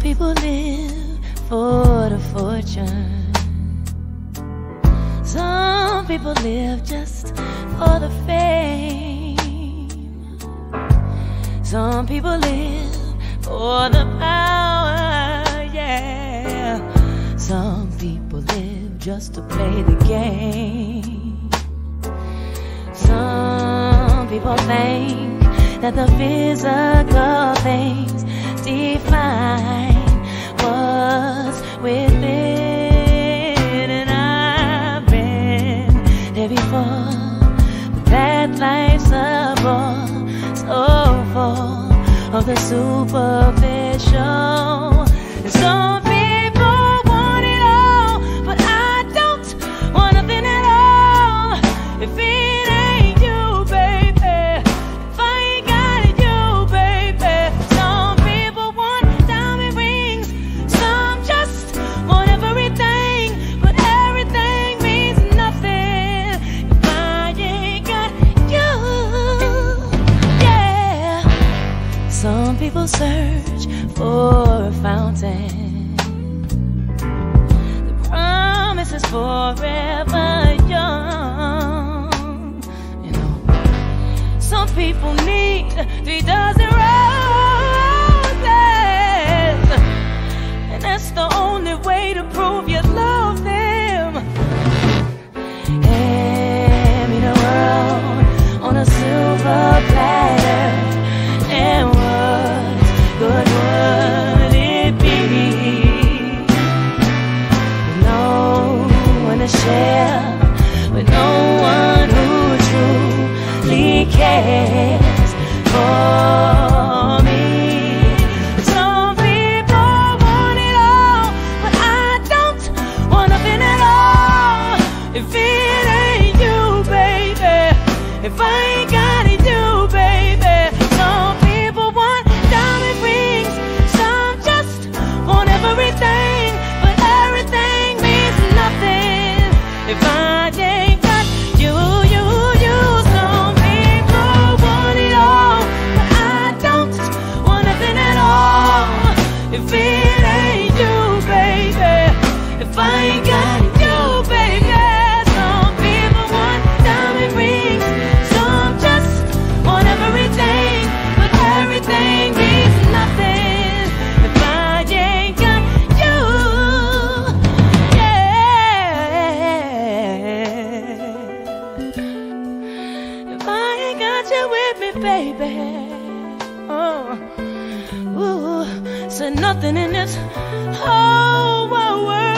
people live for the fortune. Some people live just for the fame. Some people live for the power, yeah. Some people live just to play the game. Some people think that the physical things define what's within, and I've been there before. But that life's a bore, so full of the superficial. And some people want it all, but I don't want nothing at all. If it ain't you, baby, if I ain't got you, baby. Some people want diamond rings, some just want everything, but everything means nothing if I ain't got you. Yeah. Some people search for a fountain. The promise is forever young. You know, some people need 3 dozen roses, and that's the only way to prove you love them. Hand me the world on a silver platter, and what good would it be? No one to share, but no one who truly cares for me. Some people want it all, but I don't want nothing at all. If it ain't you, baby, if I ain't got it, you, baby. Some people want diamond rings, some just want everything, but everything means nothing if I ain't got you, you, you. Some people want it all, but I don't want nothing at all. If it ain't you, baby, if I ain't got you, baby. Some people want diamond rings, some just want everything, but everything means nothing if I ain't got you. Yeah. If I ain't got you with me, baby. Oh, ooh, so nothing in this whole world